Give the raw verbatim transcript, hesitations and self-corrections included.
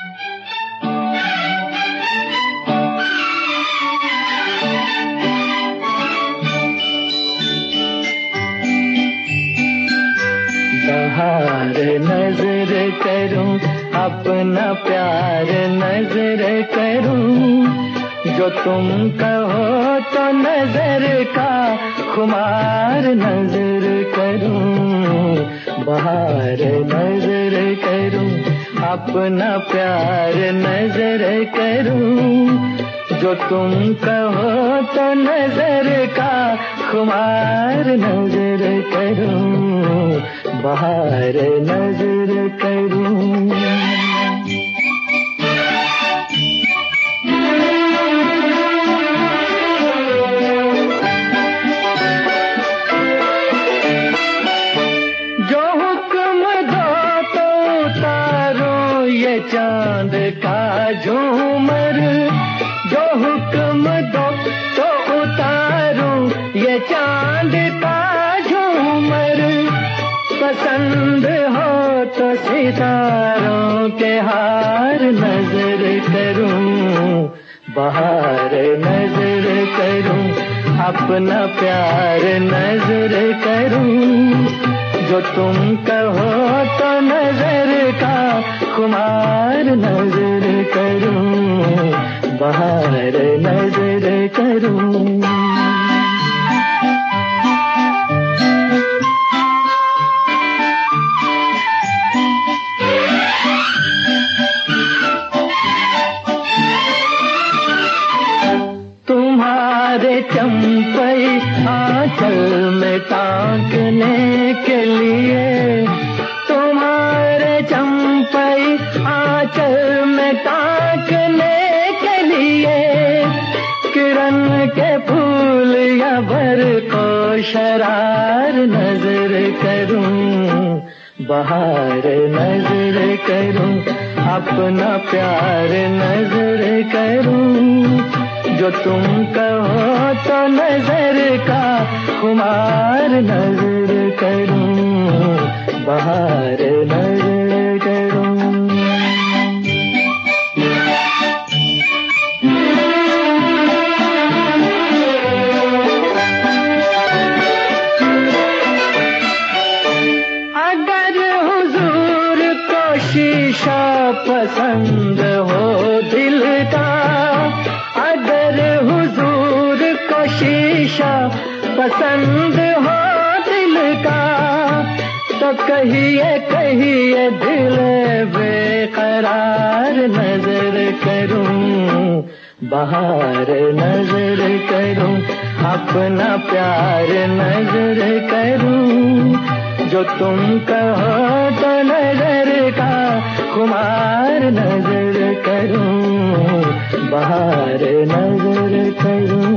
बहार नजर करूं, अपना प्यार नजर करूं, जो तुम कहो तो नजर का खुमार नजर करूं। बहार नजर करूं, अपना प्यार नजर करूं, जो तुम कहो तो नजर का खुमार नजर करूं। बहार नजर करूं। जो हुक्म दो तो उतारो ये चांद का झूमर, जो हुक्म दो तो उतारो ये चांद का झूमर। पसंद हो तो सितारों के हार नजर करूं। बहार नजर करूं, अपना प्यार नजर करूं, जो तुम कहो तो नजर का खुमार नजर करूं। बहार नजर करूं। तुम्हारे चंपई आंचल में ताकने के लिए, तुम्हारे चंपई आंचल में ताकने के लिए, किरण के फूल या भर को शरार नजर करूं। बहार नजर करूं, अपना प्यार नजर करूं, जो तुम कहो तो नजर का खुमार नजर करूं। बहार नजर करूं। अगर हुजूर को शीशा पसंद हो दिल का, अगर हुजूर को शीशा पसंद हो दिल का, तो कहिए कहिए दिल बेकरार नजर करूं। बहार नजर करूं, अपना प्यार नजर करूं, जो तुम कहो तो नजर का खुमार नजर करूं। बहार नजर करूं।